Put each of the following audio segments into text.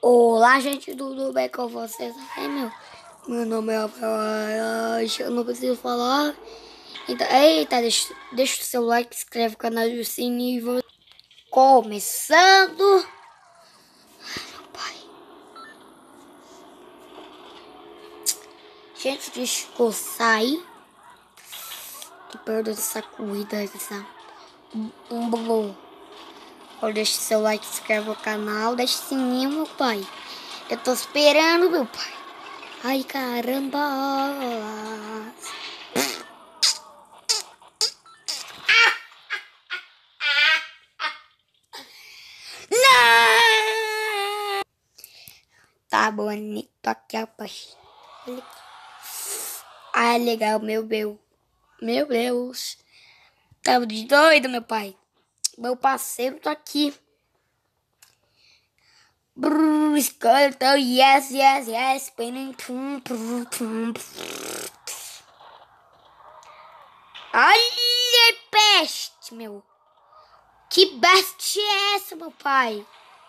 Olá, gente, tudo bem com vocês? Meu nome é Rafael, eu não preciso falar. Então, eita, deixa o seu like, se inscreve no canal do sininho. Começando. Ai, meu pai. Gente, deixa eu sair. Tô perdendo essa corrida, bom. Deixa o seu like, se inscreve no canal, deixa o sininho, meu pai. Eu tô esperando, meu pai. Ai, caramba. Não! Tá bonito aqui, rapaz. Ah, legal, meu Deus. Meu Deus. Tá de doido, meu pai. Meu parceiro tá aqui. Escuta, yes, yes, yes. Spinning, pum, pum, pum. Olha, peste, meu. Que beste é essa, meu pai?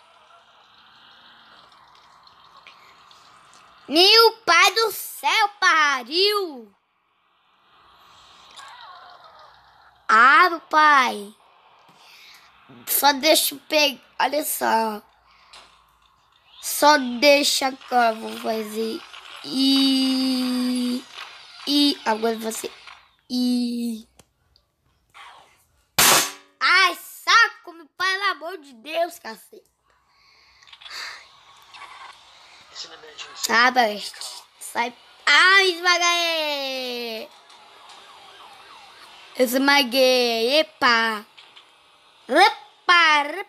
Meu pai do céu, pariu. Ah, meu pai. Só deixa eu pegar. Olha só. Só deixa agora. Vou fazer. Agora você. Ai, saco, meu pai, pelo amor de Deus, cacete. Ah, beste. Sai. Ai, esmaguei. Esmaguei. Epa. Epa.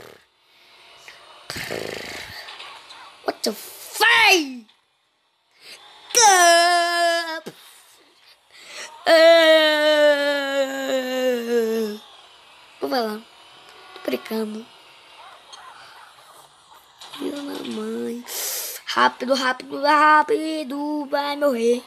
What the fuck? Vou lá. Tô brincando. Filha da mãe. Rápido, rápido, rápido. Vai morrer.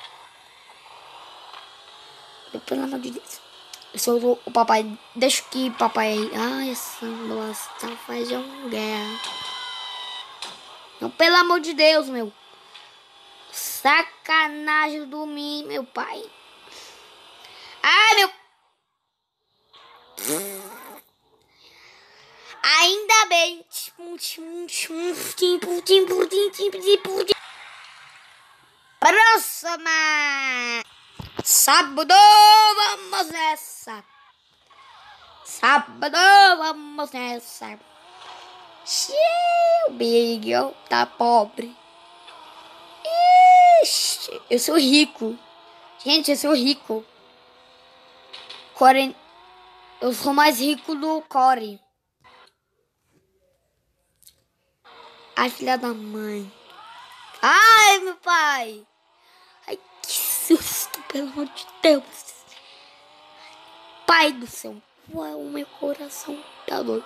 Pelo amor de Deus. Eu sou o papai. Deixa que papai. Ai, essa bosta faz um guerra. Não, pelo amor de Deus, meu. Sacanagem do mim, meu pai. Ai, meu. Ainda bem. Próxima. Sábado, vamos nessa. Sábado, vamos nessa. O Miguel tá pobre. Ixi, eu sou rico. Gente, eu sou rico. Eu sou mais rico do Core. Ai, filha da mãe. Ai, meu pai. Ai, que susto, pelo amor de Deus. Pai do céu. Uau, meu coração tá doido.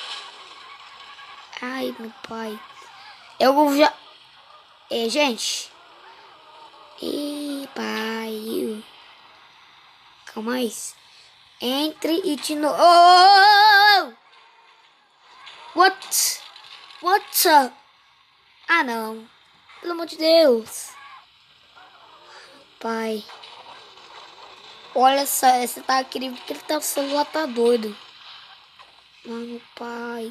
Ai, meu pai. Eu já... gente. Pai. Calma aí. Entre e de novo. Oh! What? Ah, não. Pelo amor de Deus. Pai. Olha só, esse tá incrível porque ele tá, o celular tá doido. Mano, pai.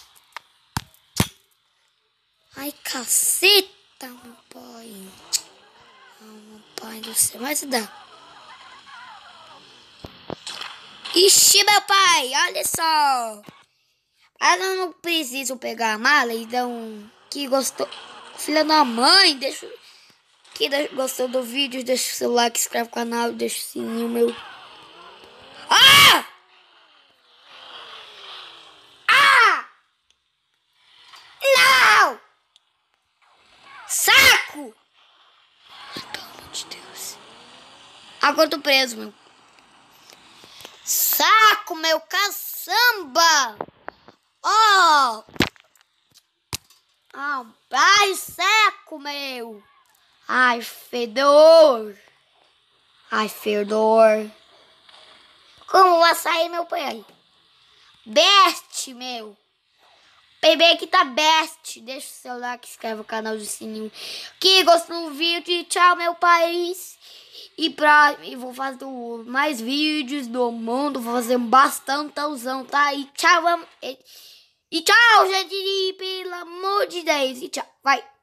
Ai, caceta, meu pai. Meu pai do céu. Vai se dar. Ixi, meu pai, olha só. Eu não preciso pegar a mala, então... Que gostou... Filha da mãe, deixa... Gostou do vídeo, deixa o seu like, se inscreve no canal, deixa o sininho, meu... Ah! Ah! Não! Saco! Pelo amor de Deus. Agora eu tô preso, meu. Saco, meu, caçamba! Ó! Ai, saco, meu! Ai, fedor! Ai, fedor! Como vai sair, meu pai? Beste, meu! bebê aqui tá best. Deixa o seu like, inscreve no canal do sininho. Que gostou do vídeo. Tchau, meu país. E vou fazer mais vídeos do mundo. Vou fazer bastantãozão, tá? E tchau, e tchau, gente. Pelo amor de Deus. E tchau. Vai.